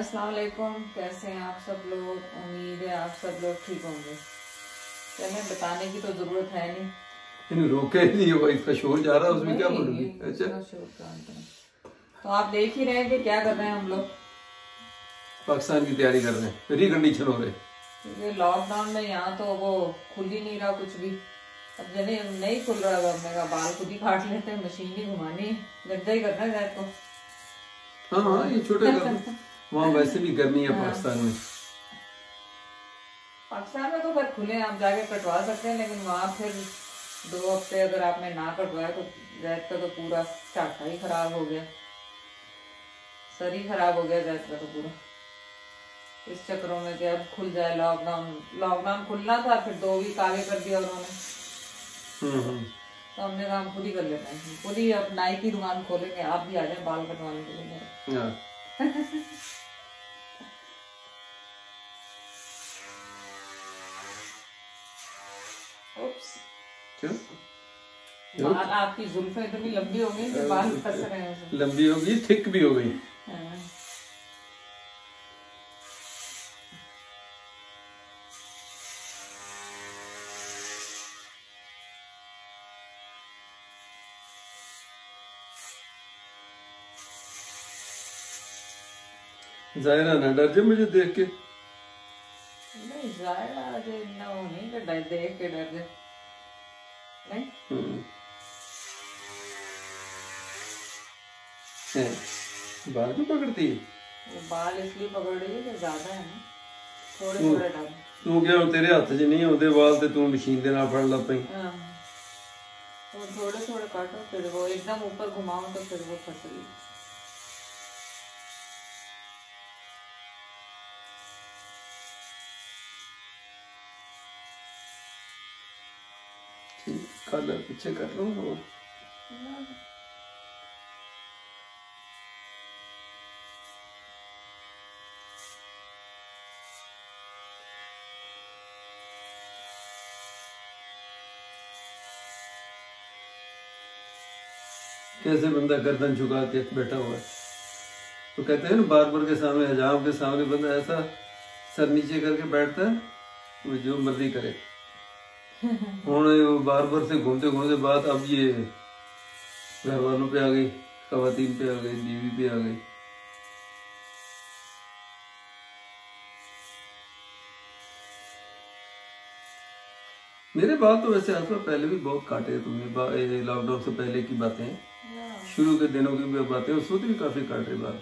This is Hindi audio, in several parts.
अस्सलाम वालेकुम। कैसे हैं आप सब लोग? उम्मीद है आप सब लोग ठीक होंगे। चलें, बताने की तो जरूरत है नहीं। इन रोके नहीं हुआ, इसका शोर जा रहा है, उसमें क्या बोलूंगी। अच्छा, तो आप देख ही रहे हैं कि क्या कर रहे हैं हम लोग। पाकिस्तान की तैयारी कर रहे हैं, रिकंडीशन हो रहे हैं क्योंकि लॉकडाउन में यहाँ तो वो खुल ही नहीं रहा कुछ भी। अब जने नहीं खुल रहा, अब मेरा बाल खुद ही काट लेते हैं, मशीन ही घुमानी है, गंदा ही करना है रात को। हाँ हाँ, ये छोटे कर वहाँ वैसे भी गर्मी है पाकिस्तान में। पाकिस्तान में तो फिर खुले आप जाके कटवा सकते हैं, लेकिन वहाँ फिर 2 हफ्ते अगर आपने ना कटवाया तो जैद का तो पूरा चाटा ही खराब हो गया, सर ही खराब हो गया जैद का तो पूरा। इस चक्रों में कि अब खुल जाए लॉकडाउन खुलना था, फिर 2 वीक आगे कर दिया उन्होंने। तो हमने कहा हम खुद ही कर लेते हैं, खुद ही अब नाई की दुकान खोलेंगे, आप भी आ जाए बाल कटवाने के लिए। बाल आपकी जुल्फें इतनी लंबी हो गई कि बाल फंस रहे हैं, लंबी हो गई, थिक भी हो गई। जायरा ना डर जाए मुझे देख के। नहीं, जायरा इतना वो नहीं कि देख के डर जाए, नहीं। बाल क्यों पकड़ती है? वो बाल इसलिए पकड़ रही है कि ज्यादा है ना, थोड़े थोड़े डाल। तू क्या तेरे हाथ च नहीं होते बाल ते तू मशीन दे नाल फड़ लग पई। तो थोड़े थोड़े काटो, फिर वो एकदम ऊपर घुमाओ तो फिर वो फंस रही। कलर पीछे कर लो। और कैसे बंदा गर्दन झुका के बैठा हुआ है, तो कहते हैं ना बार्बर के सामने, हजाम के सामने बंदा ऐसा सर नीचे करके बैठता है, वो जो मर्जी करे। उन्होंने बार्बर से घूमते घूमते बात अब ये घर वालों पे आ गई, खवातीन पे आ गई, बीवी पे आ गई। मेरे बाल तो वैसे आज पहले भी बहुत काटे तुमने, लॉकडाउन से पहले की बातें, शुरू के दिनों की भी बातें, उस वक्त भी काफी काटे बाल।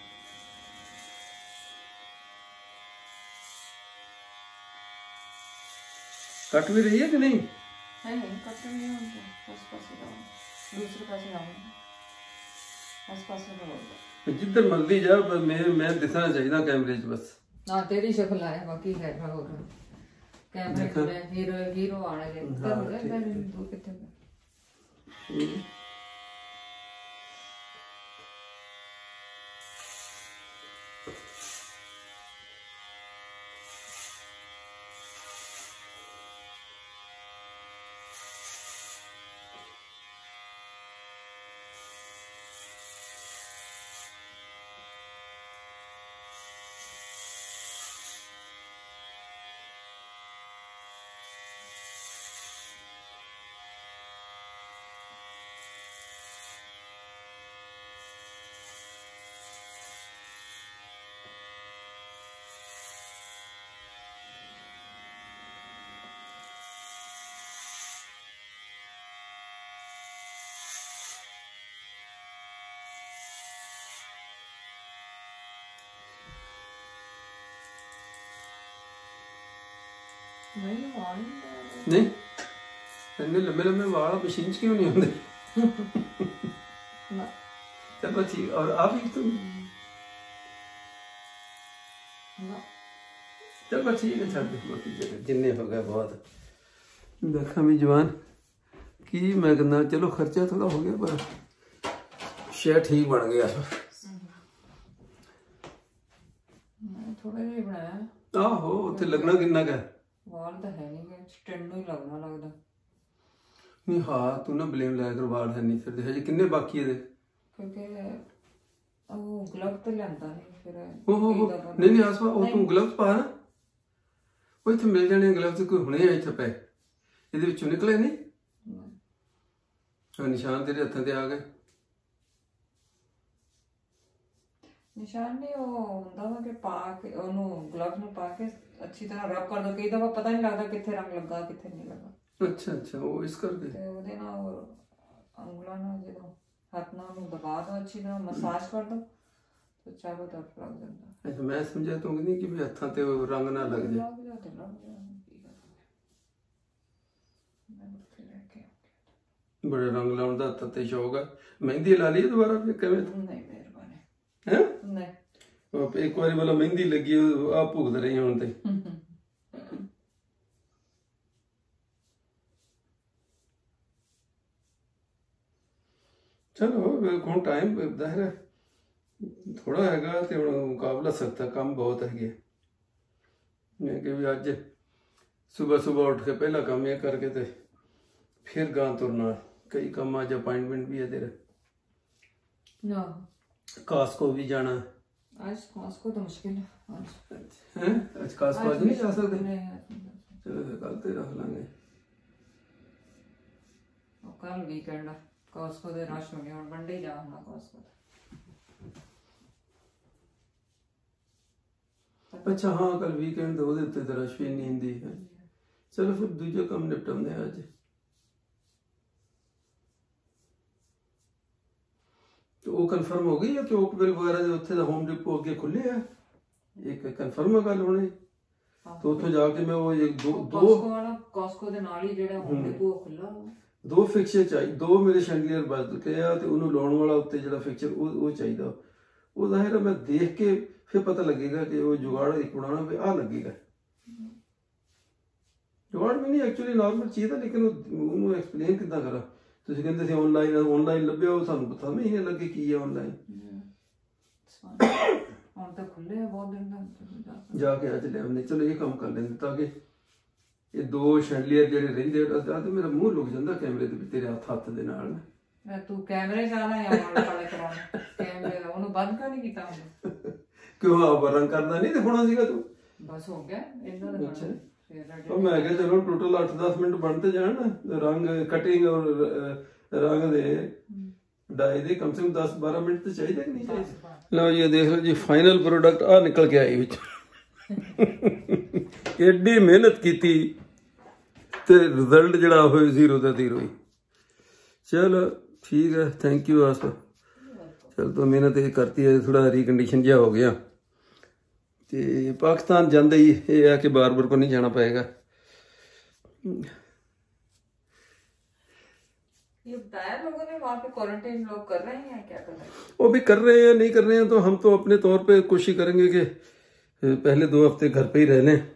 कट भी रही है कि नहीं? नहीं, कट नहीं है, दूसरे पास जाऊंगा, आस-पास में जाऊंगा, जिधर मर्जी जा, पर मैं दिखना चाहिए ना कैमरे च बस। हाँ, तेरी शक्ल आया, बाकी है और कैमरे में हीरो आने लगे। नहीं, इतने लंबे लंबे बाल मशीन क्यों नहीं होंगे? चलो ठीक। और आप ही तुम चलो ठीक है, छड़ जिन्ने हो गया बहुत। देखा भी जवान की मैं कहना, चलो खर्चा थोड़ा हो गया पर शेयर ठीक बन गया। थोड़ा ही बनाया। आहो, उत्थे लगना किन्ना का वाल तो है नहीं कि स्टैंडो ही लगना लगदा नहीं। हाँ, तू ना ब्लेम लाया कर, वाल है नहीं फिर हजे किन्ने बाकी है दे, क्योंकि वो ग्लव तो लेंदा नहीं। फिर नहीं नहीं आसपा ਉਹ ਤੂੰ ਗਲਵਸ ਪਾ ਨਾ ਉਹ ਇੱਥੇ ਮਿਲ ਜਾਣੇ ਗਲਵਸ ਕੋਈ ਹੁਣੇ ਆ ਇੱਥੇ ਪਏ ਇਹਦੇ ਵਿੱਚੋਂ ਨਿਕਲੇ ਨਹੀਂ ਨਿਸ਼ਾਨ ਤੇਰੇ ਹੱਥਾਂ ਤੇ ਆ ਗਏ ਨਿਸ਼ਾਨ ਨਹੀਂ ਉਹ ਹੁੰਦਾ ਵਾ ਕਿ ਪਾ ਕੇ ਉਹਨੂੰ ਗਲਵਸ ਨੂੰ ਪਾ ਕੇ ਅੱਛੀ ਤਰ੍ਹਾਂ ਰਬ ਕਰ ਦੋ ਕਈ ਦਫਾ ਪਤਾ ਨਹੀਂ ਲੱਗਦਾ ਕਿੱਥੇ ਰੰਗ ਲੱਗਾ ਕਿੱਥੇ ਨਹੀਂ ਲੱਗਾ ਅੱਛਾ ਅੱਛਾ ਉਹ ਇਸ ਕਰਕੇ ਤੇ ਉਹਦੇ ਨਾਲ ਉਂਗਲਾਂ ਨਾਲ ਜਦੋਂ ਹੱਥ ਨਾਲ ਉਹਨੂੰ ਦਬਾ ਦੋ ਅੱਛੀ ਤਰ੍ਹਾਂ ਮਸਾਜ ਕਰ ਦੋ ਤੇ ਚਾਹੋ ਤਾਂ ਲੱਗ ਜਾਂਦਾ ਅੱਛਾ ਮੈਂ ਸਮਝਿਆ ਤੂੰ ਨਹੀਂ ਕਿ ਵੀ ਹੱਥਾਂ ਤੇ ਰੰਗ ਨਾ ਲੱਗ ਜਾਏ ਬੜੇ ਰੰਗ ਲਾਉਣ ਦਾ ਹੱਥਾਂ ਤੇ ਸ਼ੌਕ ਹੈ ਮਹਿੰਦੀ ਲਾ ਲਈ ਦੁਬਾਰਾ ਫਿਰ ਕਿਵੇਂ ਨਹੀਂ ਮਿਹਰਬਾਨੀ ਹੈ ਨਹੀਂ ਇੱਕ ਵਾਰੀ ਵਾਲਾ ਮਹਿੰਦੀ ਲੱਗੀ ਆ ਭੁਗਤ ਰਹੀ ਹੁਣ ਤੇ ਚਲੋ ਹੁਣ ਟਾਈਮ ਜ਼ਾਹਿਰ ਥੋੜਾ ਹੈਗਾ ਤੇ ਹੁਣ ਮੁਕਾਬਲਾ ਸਕਦਾ ਕੰਮ ਬਹੁਤ ਹੈਗੇ ਮੈਂ ਕਿ ਵੀ ਅੱਜ ਸਵੇਰ ਉੱਠ ਕੇ ਪਹਿਲਾ ਕੰਮ ਇਹ ਕਰਕੇ ਤੇ ਫਿਰ ਗਾਂ ਤੁਰਨਾ ਕਈ ਕੰਮ ਅੱਜ ਅਪਾਇੰਟਮੈਂਟ ਵੀ ਹੈ ਤੇਰਾ ਨਾ ਕਾਸਕੋ ਵੀ ਜਾਣਾ आज कास्को तो मुश्किल है आज कास्को आज नहीं जा सकते नहीं चलो कल ते रख लांगे और कल वीकेंड है कास्को दे रश होने और मंडे जा होना कास्को अच्छा हाँ कल वीकेंड तो ਉਹਦੇ ਉੱਤੇ ਰਸ਼ ਵੀ ਨਹੀਂ ਹੁੰਦੀ ਹੈ ਚਲੋ ਫਿਰ ਦੂਜਾ ਕੰਮ ਨਿਪਟਾਉਂਦੇ ਅੱਜ तो वो कन्फर्म हो गई है कि ओकविल वगैरह जो उत्थे दा होम डिपो अगे खुले है एक कन्फर्म है गल होने तो उत्थे जाके मैं वो एक दो कास्को दे नाल ही जेड़ा होम डिपो खुला दो फिक्चर चाहिए दो मेरे शैंडलियर बच चुके हैं ते उन्होंने लाने वाला उत्ते जेड़ा फिक्चर वो चाहिए वो जाहिर है मैं देख के फिर पता लगेगा कि वो जुगाड़ एक बनाना पे आ लगेगा जुगाड़ भी नहीं एक्चुअली नॉर्मल चीज है लेकिन उन्होंने एक्सप्लेन कितना करा ਤੁਸੀਂ ਕਹਿੰਦੇ ਸੀ ਆਨਲਾਈਨ ਲੱਭਿਆ ਉਹ ਸਾਨੂੰ ਪਤਾ ਨਹੀਂ ਲੱਗੇ ਕੀ ਹੈ ਆਨਲਾਈਨ ਹੁਣ ਤਾਂ ਖੁੱਲੇ ਆ ਬਹੁਤ ਦਿਨ ਦਾ ਜਾ ਕੇ ਅੱਜ ਲੈ ਆਉਂਦੇ ਚਲੋ ਇਹ ਕੰਮ ਕਰ ਲੈਂਦੇ ਤਾਂ ਕਿ ਇਹ ਦੋ ਸ਼ੈਂਡਲੀਅਰ ਜਿਹੜੇ ਰਹਿੰਦੇ ਆ ਤੇ ਮੇਰਾ ਮੂੰਹ ਲੁਕ ਜਾਂਦਾ ਕੈਮਰੇ ਦੇ ਵਿੱਚ ਤੇਰੇ ਹੱਥ ਦੇ ਨਾਲ ਮੈਂ ਤੂੰ ਕੈਮਰੇ ਚਾਹਣਾ ਜਾਂ ਵਾਲੇ ਕਰਾਉਣਾ ਕੈਮਰੇ ਦਾ ਉਹਨੂੰ ਬੰਦ ਕਿਉਂ ਨਹੀਂ ਕੀਤਾ ਹੁਣ ਕਿਉਂ ਆ ਰੰਗ ਕਰਦਾ ਨਹੀਂ ਤੇ ਹੋਣਾ ਸੀਗਾ ਤੂੰ ਬਸ ਹੋ ਗਿਆ ਇਹਨਾਂ ਦਾ ਅੱਛਾ ਉਹ ਮੈਂ ਕਿਹਾ ਚਲੋ ਟੋਟਲ 8-10 ਮਿੰਟ ਬਣਤੇ ਜਾਣ ਰੰਗ ਕਟਿੰਗ ਔਰ ਰੰਗ ਦੇ ਡਾਈ ਦੇ ਕਮ ਸੇ ਕਮ 10-12 ਮਿੰਟ ਤੇ ਚਾਹੀਦਾ ਕਿ ਨਹੀਂ ਚਾਹੀਦਾ ਲਓ ਜੀ ਦੇਖ ਲਓ ਜੀ ਫਾਈਨਲ ਪ੍ਰੋਡਕਟ ਆ ਨਿਕਲ ਕੇ ਆਈ ਵਿੱਚ ਐਡੀ ਮਿਹਨਤ ਕੀਤੀ ਤੇ ਰਿਜ਼ਲਟ ਜਿਹੜਾ ਹੋਇਆ 0 ਦਾ 0 ਹੀ ਚਲੋ ਠੀਕ ਹੈ ਥੈਂਕ ਯੂ ਆਸਾ ਚਲ ਤੋ ਮਿਹਨਤ ਇਹ ਕਰਤੀ ਹੈ ਥੋੜਾ ਰੀਕੰਡੀਸ਼ਨ ਜਿਹਾ ਹੋ ਗਿਆ ਤੇ ਪਾਕਿस्तान ਜਾਂਦੇ ਹੀ ਇਹ ਹੈ ਕਿ ਬਾਰ-ਬਾਰ ਕੋ नहीं जाना पड़ेगा ये बताया लोगों ने वहाँ पे क्वारंटाइन लोग कर रहे हैं या क्या कर रहे हैं वो भी कर रहे हैं नहीं कर रहे हैं तो हम तो अपने तौर पे कोशिश करेंगे कि पहले 2 हफ्ते घर पे ही रह लें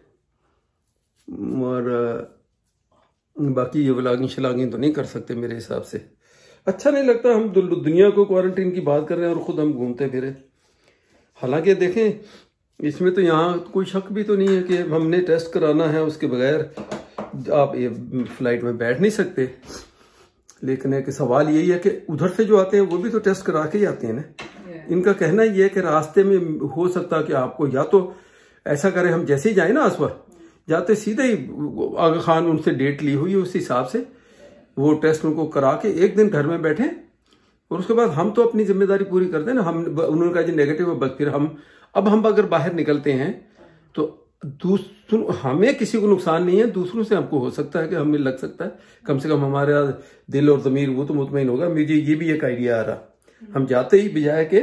और बाकी ये व्लॉगिंग शलॉगिंग तो नहीं कर सकते मेरे हिसाब से अच्छा नहीं लगता हम दुनिया को क्वारंटीन की बात कर रहे हैं और ख़ुद हम घूमते फिरे हालांकि देखें इसमें तो यहाँ कोई शक भी तो नहीं है कि हमने टेस्ट कराना है उसके बगैर आप ये फ्लाइट में बैठ नहीं सकते लेकिन एक सवाल यही है कि उधर से जो आते हैं वो भी तो टेस्ट करा के ही आते हैं ना इनका कहना ये है कि रास्ते में हो सकता कि आपको या तो ऐसा करें हम जैसे ही जाए ना आसपास जाते सीधे ही आगा खान उनसे डेट ली हुई है उस हिसाब से वो टेस्ट उनको करा के एक दिन घर में बैठे और उसके बाद हम तो अपनी जिम्मेदारी पूरी कर दें ना हम उन्होंने कहा जी नेगेटिव है बस फिर हम अगर बाहर निकलते हैं तो हमें किसी को नुकसान नहीं है दूसरों से हमको हो सकता है कि हमें लग सकता है कम से कम हमारा दिल और ज़मीर वो तो मुतमईन होगा मुझे ये भी एक आइडिया आ रहा हम जाते ही बजाय के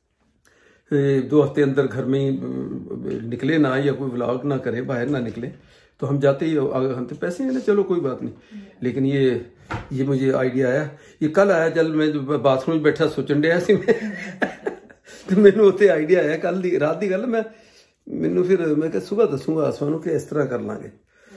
2 हफ्ते अंदर घर में ही निकले ना या कोई व्लॉग ना करे बाहर ना निकले तो हम जाते ही हम तो पैसे हैं ना चलो कोई बात नहीं लेकिन ये मुझे आइडिया आया ये कल आया चल मैं बाथरूम में बैठा सोचन डया सी तो मैंने उत्ते आइडिया आया कल दी रात की गल मैनू फिर मैं सुबह दसूंगा आसमान कि इस तरह कर लांगे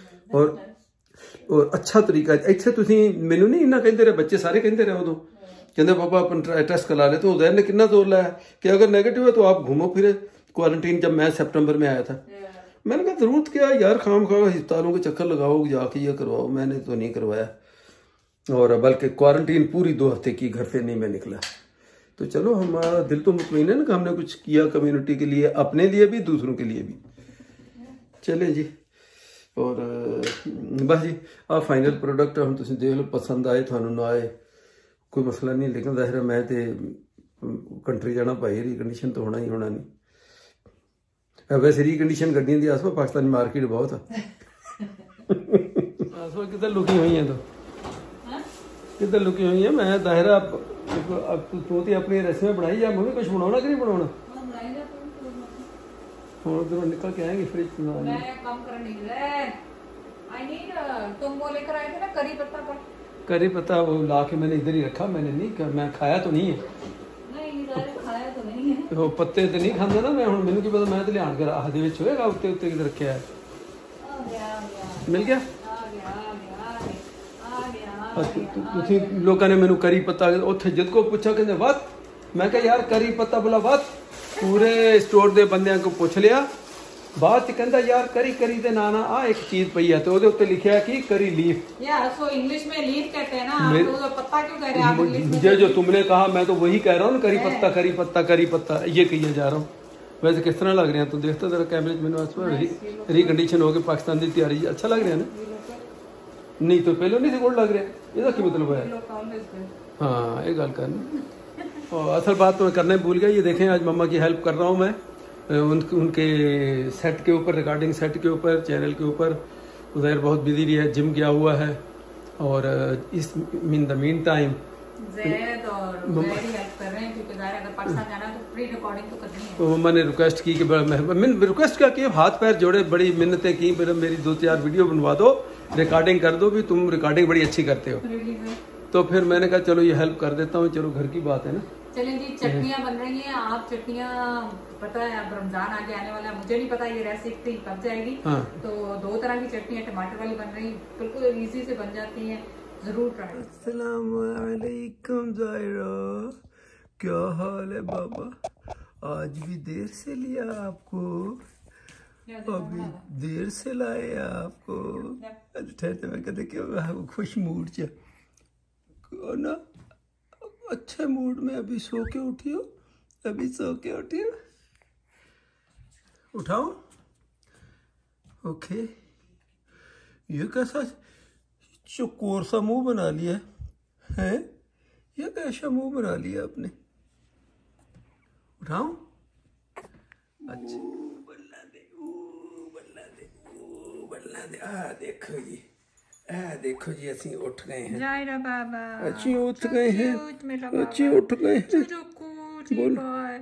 और अच्छा तरीका इत्थे तुसीं मैनू नहीं इन्ना कहते रहे बच्चे सारे कहते रहे उदों कहते पापा अपन टेस्ट करा ले तो उदैर ने कितना जोर लाया कि अगर नेगेटिव है तो आप घूमो फिरे क्वारंटीन जब मैं सितंबर में आया था मैंने कहा जरूरत क्या यार खाम खा अस्पतालों के चक्कर लगाओ जाके ये करवाओ मैंने तो नहीं करवाया और बल्कि क्वारंटीन पूरी 2 हफ्ते की घर से नहीं मैं निकला तो चलो हमारा दिल तो मुतमईन है ना कि हमने कुछ किया कम्युनिटी के लिए, अपने लिए भी दूसरों के लिए भी। चले जी, और बस जी आ फाइनल प्रोडक्ट हम तुम देख लो, पसंद आए थानू ना आए कोई मसला नहीं, लेकिन जाहिर है मैं तो कंट्री जाना भाई, रिकंडीशन तो होना ही होना नहीं। वैसे रिकंडीशन गड्डियों की आसपास पाकिस्तान मार्केट बहुत है। आसपास किधर लुकी हुई है, तो किधर लुकी हुई है। मैं दायरा अब तू अपनी रेसिपी बनाई जा, मम्मी कुछ बनाना कि नहीं बनाना? उधर निकल के आएंगे फ्रिज में। तुम वो लेकर आए थे ना करी पत्ता का, करी पत्ता वो ला के मैंने इधर ही रखा, मैंने नहीं, मैं खाया तो नहीं है। खाया तो नहीं है, वो पत्ते तो नहीं खांदा ना मैं, हुण मैनू की पता, मैं तो लियान कर आह दे विच होएगा उत्ते उत्ते किधर रखे है। मिल गया ਤੁਸੀਂ ਲੋਕਾਂ ਨੇ ਮੈਨੂੰ ਕਰੀ ਪੱਤਾ ਉੱਥੇ ਜਦ ਕੋ ਪੁੱਛਿਆ ਕਹਿੰਦੇ ਵਾਤ, ਮੈਂ ਕਿਹਾ ਯਾਰ ਕਰੀ ਪੱਤਾ बोला वात, ਪੂਰੇ ਸਟੋਰ ਦੇ ਬੰਦਿਆਂ ਕੋ ਪੁੱਛ ਲਿਆ, ਬਾਅਦ ਚ ਕਹਿੰਦਾ ਯਾਰ करी ਦੇ ਨਾਂ ਨਾਲ ਆ ਇੱਕ ਚੀਜ਼ ਪਈ ਹੈ, ਤੇ ਉਹਦੇ ਉੱਤੇ ਲਿਖਿਆ ਕਿ करी लीफ। यार सो इंग्लिश में लीफ कहते हैं ना, आप तो पत्ता क्यों कह रहे हैं आप इंग्लिश में? मुझे जो तुमने कहा मैं तो वही कह रहा हूँ, करी पत्ता ये कही जा रहा हूँ। वैसे किस तरह लग रहे हैं तुम देखते जरा कैमरे में, मैंने रिकंडीशन हो गई पाकिस्तान की तैयारी, अच्छा लग रहा है ना? नहीं तो पहले नहीं थे गुड़ लग रहा है, ਇਹਦਾ ਕੀ मतलब है? हाँ ये गल करना। और असल बात तो मैं करने भूल गया, ये देखें आज मम्मा की हेल्प कर रहा हूँ मैं उनके सेट के ऊपर, रिकॉर्डिंग सेट के ऊपर, चैनल के ऊपर। उधर बहुत बिजी रही है, जिम गया हुआ है, और इस in the meantime Zaid और ज़ैद हेल्प कर रहे हैं, क्योंकि ज़ाहिर अगर पाकिस्तान जाना है तो प्री रिकॉर्डिंग तो करनी है। तो मम्मा ने रिक्वेस्ट की कि मैंने रिक्वेस्ट क्या की, हाथ पैर जोड़े, बड़ी मिन्नतें की, मेरी 2-4 वीडियो बनवा दो, रिकॉर्डिंग कर दो भी, तुम रिकॉर्डिंग बड़ी अच्छी करते हो। तो फिर मैंने कहा चलो ये हेल्प कर देता हूँ, चलो घर की बात है ना। चलें जी, चटनियाँ बन रही हैं। आप चटनियाँ पता है अब रमजान आगे आने वाला है, मुझे नहीं पता ये रेसिपी कब जाएगी। हाँ। तो 2 तरह की चटनियाँ टमाटर वाली बन रही, बिल्कुल इजी से बन जाती हैं, जरूर ट्राई। अस्सलाम वालेकुम ज़ाहिरा, क्या हाल है बाबा? आज भी देर से लिया आपको, अभी देर से लाए आपको। ठहरते मैं कहते क्यों खुश मूड च ना, अच्छे मूड में। अभी सो के उठी हो, अभी सो के उठी हो, उठाओ। ओके, ये कैसा चकोर सा मुंह बना लिया है, ये कैसा मुंह बना लिया आपने? उठाओ, अच्छा बल्ला दे, देखो जी, देखो जी, असी उठ गए हैं। ज़ाहिरा बाबा अच्छी उठ गए हैं, अच्छी उठ गए हैं। बोल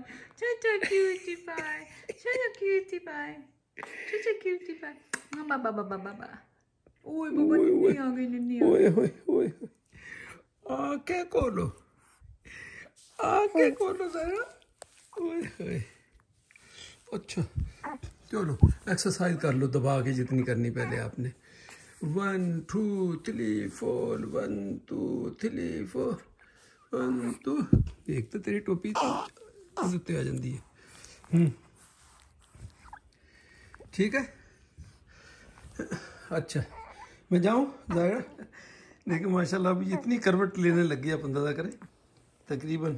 आके खोलो, आके खोलो जरा। अच्छा चलो एक्सरसाइज कर लो दबा के, जितनी करनी पहले आपने। 1 2 3 4, 1 2 3 4, 1 2। एक तो तेरी टोपी उत्ते आ जाती है। ठीक है, अच्छा मैं जाऊँ ज़ाहिरा? लेकिन माशाल्लाह अभी इतनी करवट लेने लग गया, अंदाजा करें तकरीबन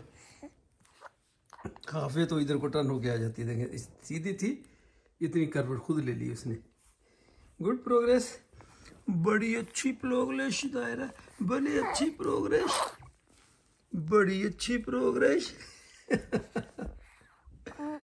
काफ़ी तो इधर को टर्न होके आ जाती है। देखें सीधी थी, इतनी करवट खुद ले ली उसने। गुड प्रोग्रेस, बड़ी अच्छी प्रोग्रेस दायरा, बड़ी अच्छी प्रोग्रेस, बड़ी अच्छी प्रोग्रेस।